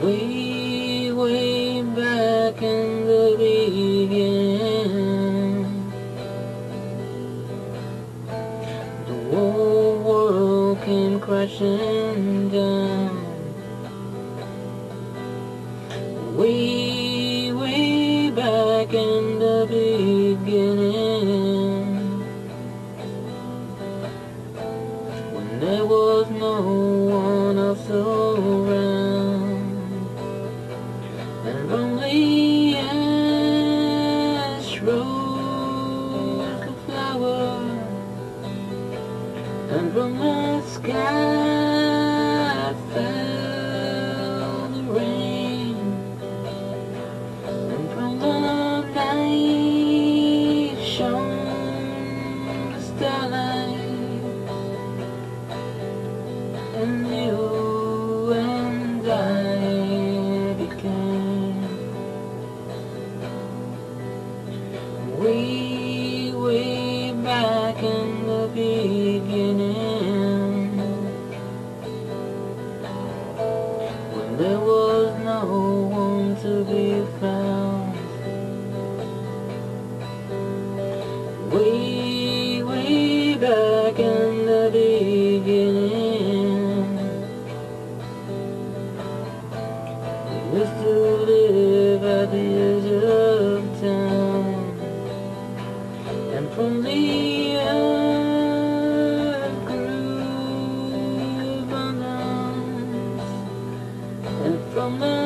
Way back in the beginning, the whole world came crashing down. Way back in the beginning, when there was no one else around, and only ash rose the flower, and from the sky fell the rain, and from the night shone the starlight, and you and I became way back in the beginning, when there was no one to be found. Way back in the beginning, we used to live at the edge of town, and from the earth grew abundance, and from the